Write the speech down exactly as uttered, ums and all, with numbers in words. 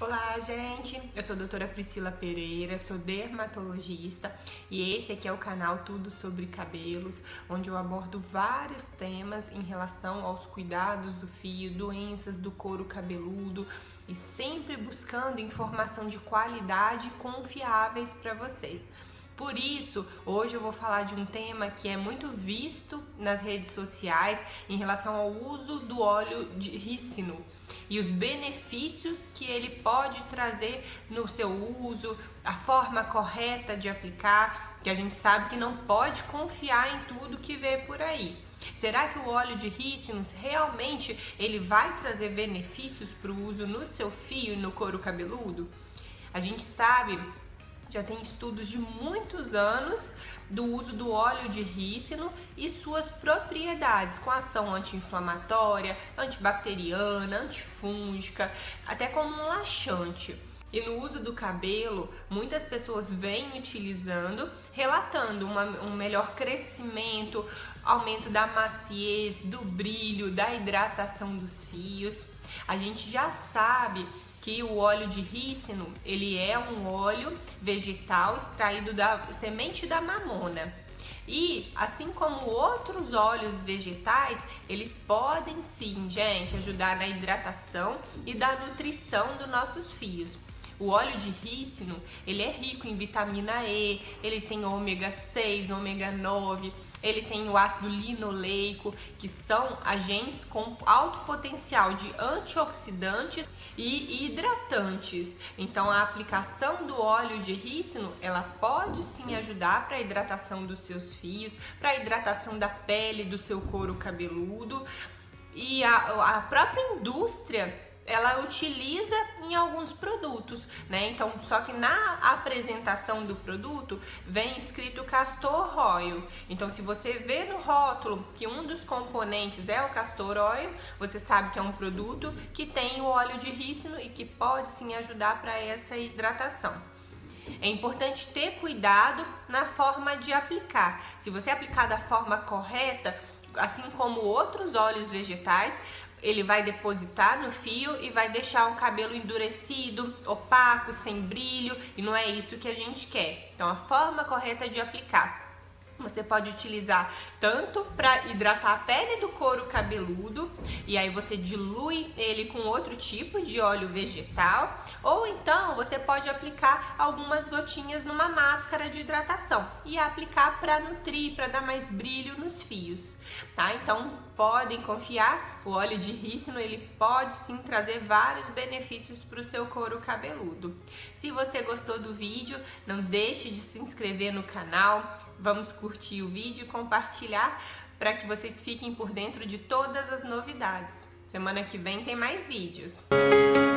Olá, gente! Eu sou a doutora Priscila Pereira, sou dermatologista e esse aqui é o canal Tudo Sobre Cabelos, onde eu abordo vários temas em relação aos cuidados do fio, doenças do couro cabeludo e sempre buscando informação de qualidade confiáveis para você. Por isso, hoje eu vou falar de um tema que é muito visto nas redes sociais em relação ao uso do óleo de rícino e os benefícios que ele pode trazer no seu uso, a forma correta de aplicar, que a gente sabe que não pode confiar em tudo que vê por aí. Será que o óleo de rícinos realmente ele vai trazer benefícios para o uso no seu fio e no couro cabeludo? A gente sabe, já tem estudos de muitos anos do uso do óleo de rícino e suas propriedades, com ação anti-inflamatória, antibacteriana, antifúngica, até como um laxante. E no uso do cabelo, muitas pessoas vêm utilizando, relatando uma, um melhor crescimento, aumento da maciez, do brilho, da hidratação dos fios. A gente já sabe que o óleo de rícino, ele é um óleo vegetal extraído da semente da mamona. E, assim como outros óleos vegetais, eles podem sim, gente, ajudar na hidratação e da nutrição dos nossos fios. O óleo de rícino, ele é rico em vitamina E, ele tem ômega seis, ômega nove, ele tem o ácido linoleico, que são agentes com alto potencial de antioxidantes e hidratantes. Então, a aplicação do óleo de rícino, ela pode sim ajudar para a hidratação dos seus fios, para a hidratação da pele do seu couro cabeludo. E a, a própria indústria, ela utiliza em alguns produtos, né? Então, só que na apresentação do produto vem escrito castor oil. Então, se você vê no rótulo que um dos componentes é o castor oil, você sabe que é um produto que tem o óleo de rícino e que pode sim ajudar para essa hidratação. É importante ter cuidado na forma de aplicar. Se você aplicar da forma correta, assim como outros óleos vegetais, ele vai depositar no fio e vai deixar o cabelo endurecido, opaco, sem brilho, e não é isso que a gente quer. Então, a forma correta de aplicar. Você pode utilizar tanto para hidratar a pele do couro cabeludo, e aí você dilui ele com outro tipo de óleo vegetal, ou então você pode aplicar algumas gotinhas numa máscara de hidratação e aplicar para nutrir, para dar mais brilho nos fios, tá? Então podem confiar, o óleo de rícino ele pode sim trazer vários benefícios para o seu couro cabeludo. Se você gostou do vídeo, não deixe de se inscrever no canal, vamos curtir o vídeo e compartilhar para que vocês fiquem por dentro de todas as novidades. Semana que vem tem mais vídeos.